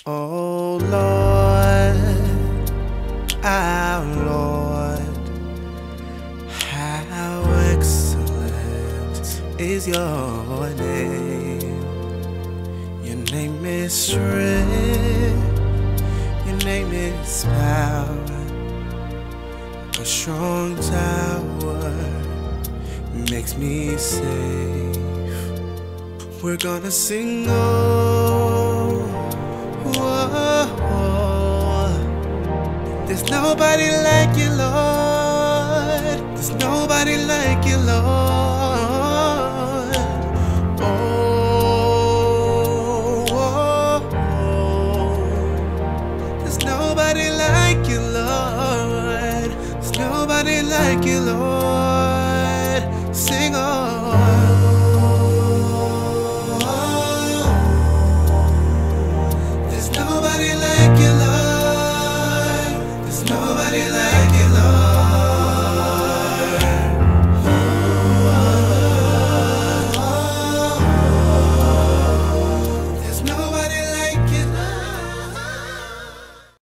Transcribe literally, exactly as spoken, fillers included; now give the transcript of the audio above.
Oh Lord, our Lord, how excellent is your name. Your name is strength, your name is power. A strong tower makes me safe. We're gonna sing, oh, oh, oh. There's nobody like you, Lord. There's nobody like you, Lord.